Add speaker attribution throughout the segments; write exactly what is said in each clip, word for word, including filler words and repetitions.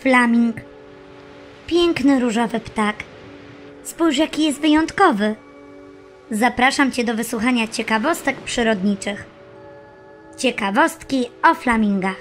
Speaker 1: Flaming. Piękny różowy ptak. Spójrz, jaki jest wyjątkowy. Zapraszam Cię do wysłuchania ciekawostek przyrodniczych. Ciekawostki o flamingach.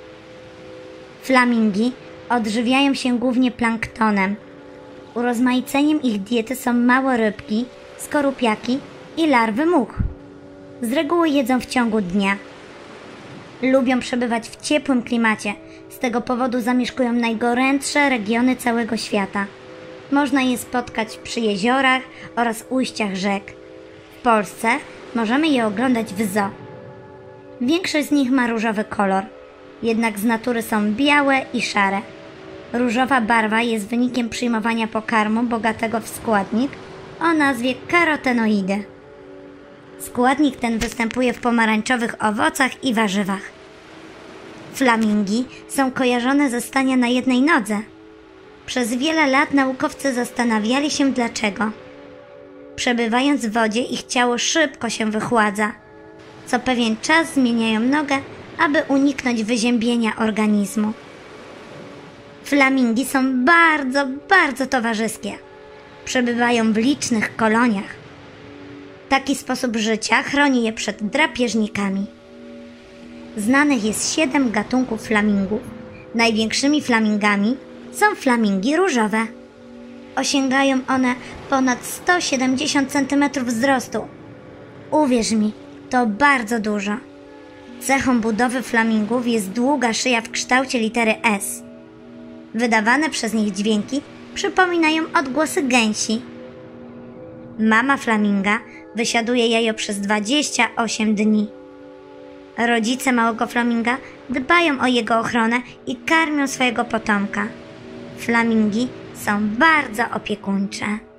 Speaker 1: Flamingi odżywiają się głównie planktonem. Urozmaiceniem ich diety są małe rybki, skorupiaki i larwy much. Z reguły jedzą w ciągu dnia. Lubią przebywać w ciepłym klimacie, z tego powodu zamieszkują najgorętsze regiony całego świata. Można je spotkać przy jeziorach oraz ujściach rzek. W Polsce możemy je oglądać w zoo. Większość z nich ma różowy kolor, jednak z natury są białe i szare. Różowa barwa jest wynikiem przyjmowania pokarmu bogatego w składnik o nazwie karotenoidy. Składnik ten występuje w pomarańczowych owocach i warzywach. Flamingi są kojarzone ze stania na jednej nodze. Przez wiele lat naukowcy zastanawiali się dlaczego. Przebywając w wodzie, ich ciało szybko się wychładza. Co pewien czas zmieniają nogę, aby uniknąć wyziębienia organizmu. Flamingi są bardzo, bardzo towarzyskie. Przebywają w licznych koloniach. Taki sposób życia chroni je przed drapieżnikami. Znanych jest siedem gatunków flamingów. Największymi flamingami są flamingi różowe. Osiągają one ponad sto siedemdziesiąt centymetrów wzrostu. Uwierz mi, to bardzo dużo. Cechą budowy flamingów jest długa szyja w kształcie litery S. Wydawane przez nich dźwięki przypominają odgłosy gęsi. Mama flaminga wysiaduje jajo przez dwadzieścia osiem dni. Rodzice małego flaminga dbają o jego ochronę i karmią swojego potomka. Flamingi są bardzo opiekuńcze.